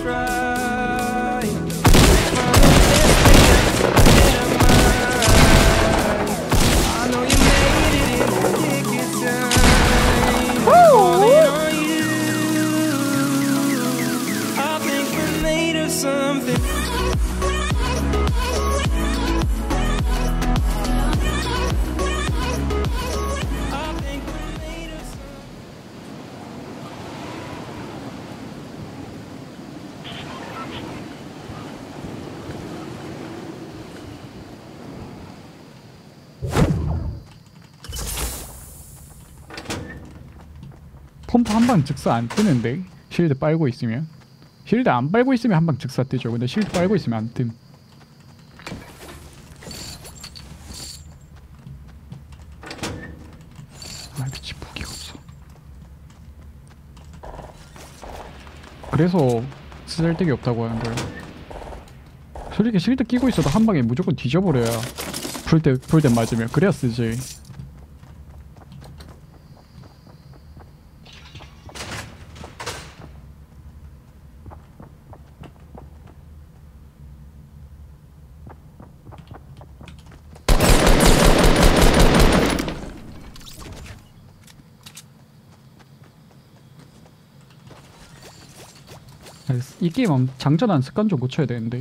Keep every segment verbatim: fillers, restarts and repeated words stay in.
펌프 한 방 즉사 안 뜨는데 실드 빨고 있으면. 실드 안 빨고 있으면 한 방 즉사 뜨죠. 근데 실드 빨고 있으면 안 뜸. 아 미친 무기가 없어. 그래서 쓸데기 없다고 하는 거예요. 솔직히 실드 끼고 있어도 한 방에 무조건 뒤져버려야 풀대 풀대 맞으면 그래야 쓰지. 이 게임은 장전한 습관 좀 고쳐야 되는데.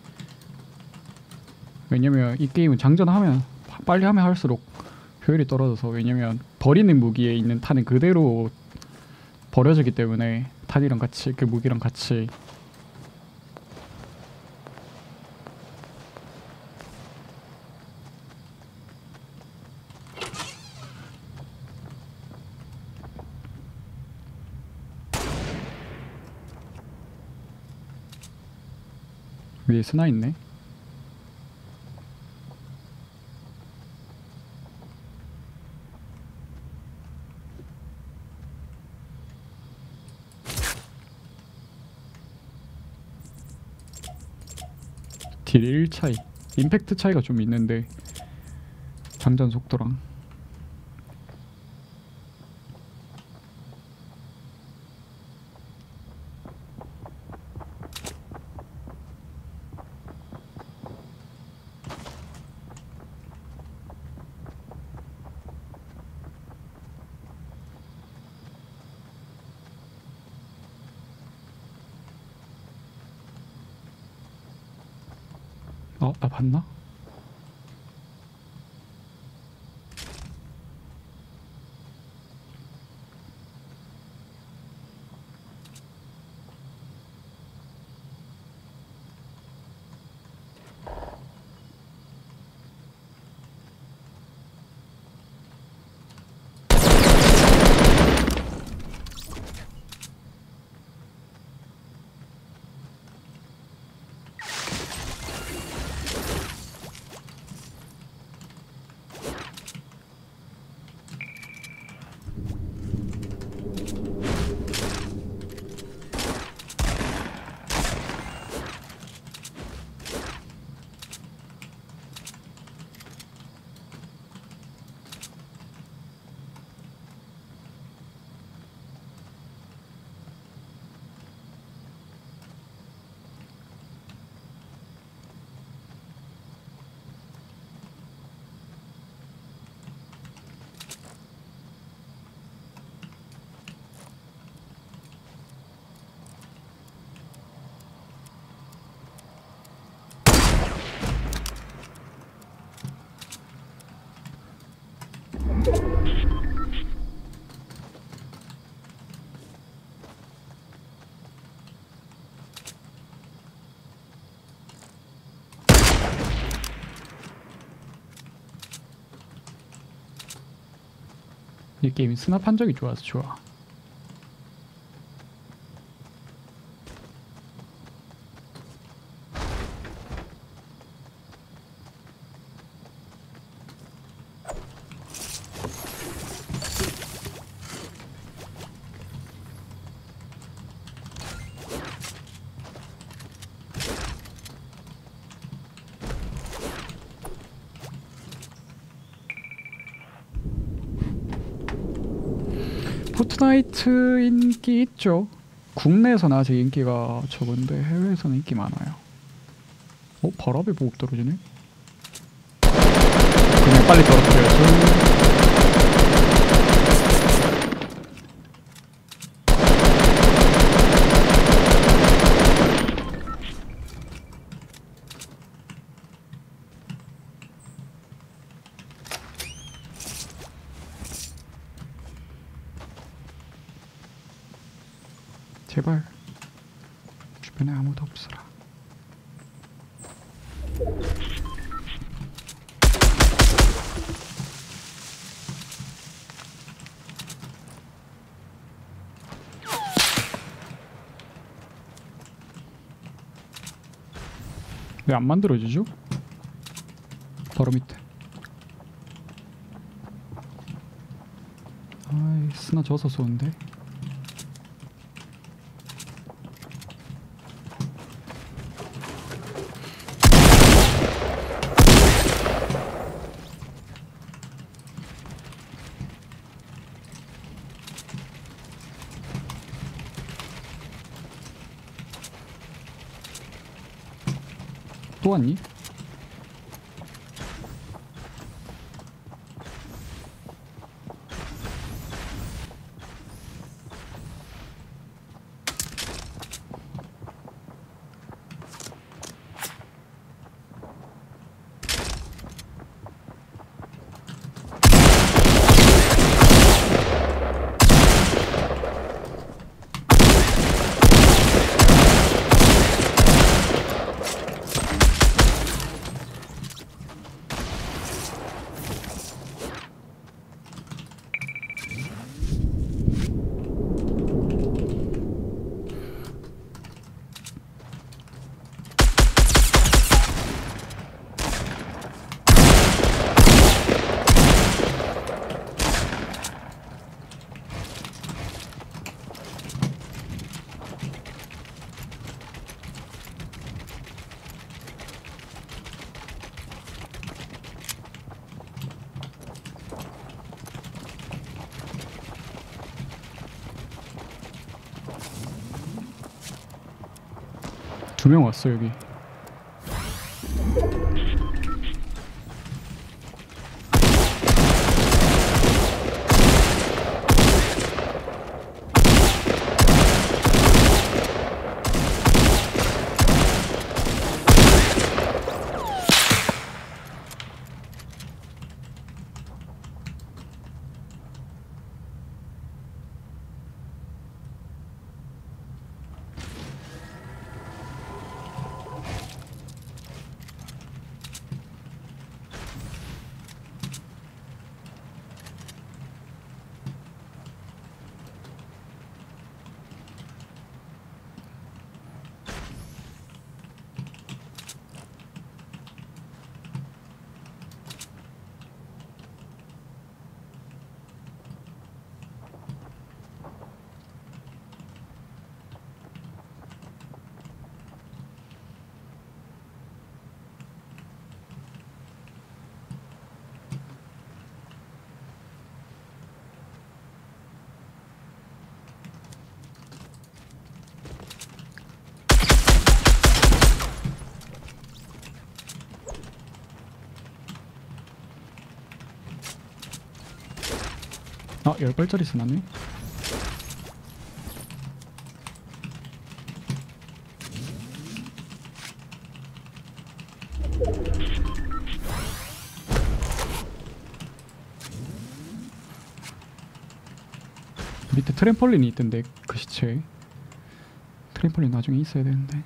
왜냐면 이 게임은 장전하면 빨리 하면 할수록 효율이 떨어져서. 왜냐면 버리는 무기에 있는 탄은 그대로 버려지기 때문에 탄이랑 같이 그 무기랑 같이. 위에 스나 있네. 딜 일 차이. 임팩트 차이가 좀 있는데 장전 속도랑. 어? 나 봤나? 이 게임이 스납 판정이 좋아서 좋아. 포트나이트 인기 있죠. 국내에서는 아직 인기가 적은데 해외에서는 인기 많아요. 어? 바로 앞에 보급 떨어지네? 그냥 빨리 떨어뜨려야죠. 제발 주변에 아무도 없어라. 왜 안 만들어지죠? 바로 밑에. 아이 스나 져서 쏘는데. 또 왔니? 두 명 왔어 여기. 아, 열 발짜리 쓰나네? 밑에 트램펄린이 있던데 그 시체에. 트램펄린 나중에 있어야 되는데.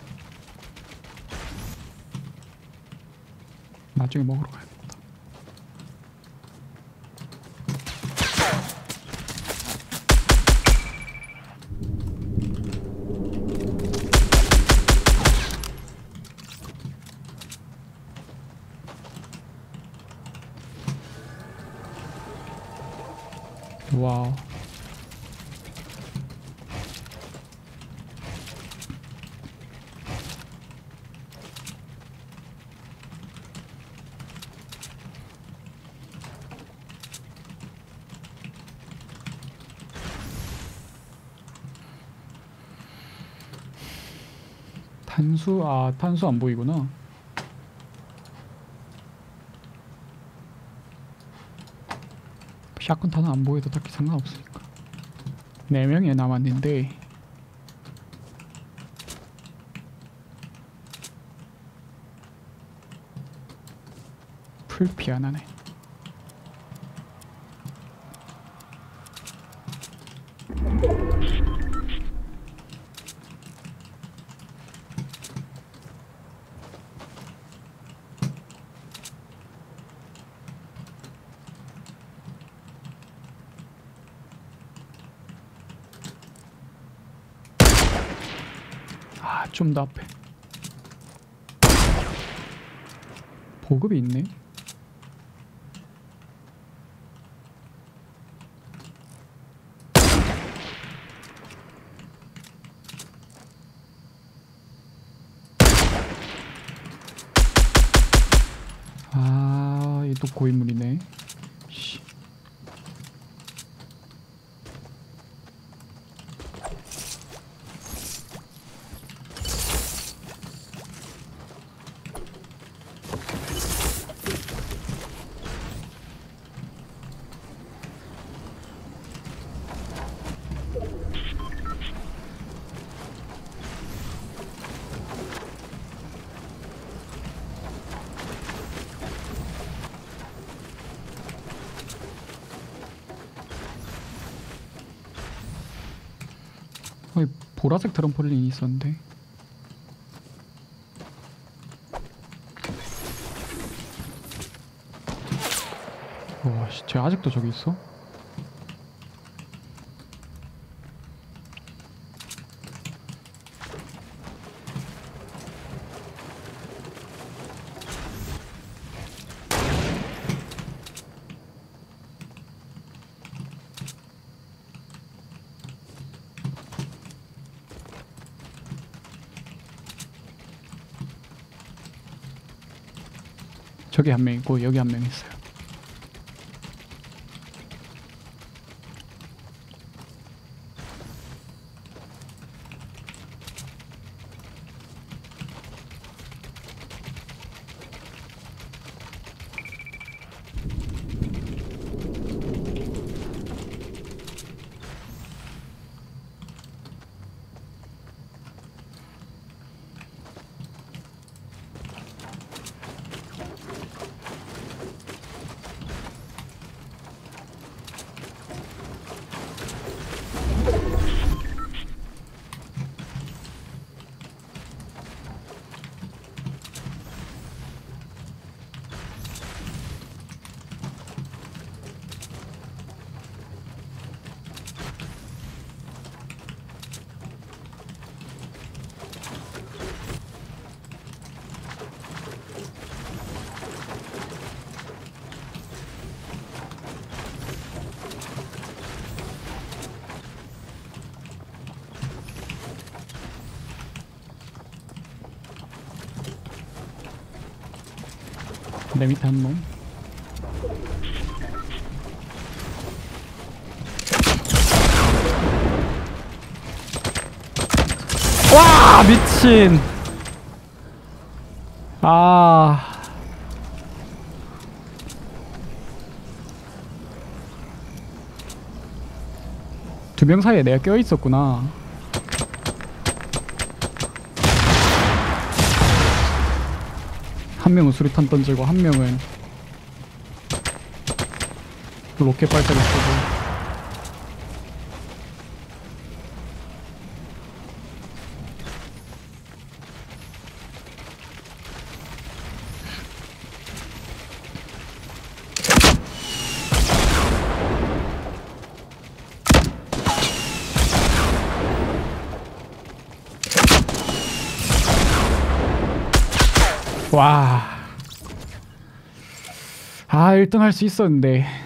나중에 먹으러 가야겠다. 와우. 탄수, 아 탄수 안 보이구나. 샷건 탄은 안 보여도 딱히 상관없으니까. 네 명이 남았는데 풀피 하나네. 아, 좀 더 앞에 보급이 있네. 아, 이 또 고인물이네. 씨. 어, 보라색 트럼폴린이 있었는데. 와, 씨, 쟤 아직도 저기 있어? 저기 한 명 있고 여기 한 명 있어요. 내 밑에 한 놈. 와, 미친. 아. 두 명 사이에 내가 껴 있었구나. 한 명은 수류탄 던지고 한 명은 로켓 발사기 쓰고. 와. 아, 일 등 할 수 있었는데.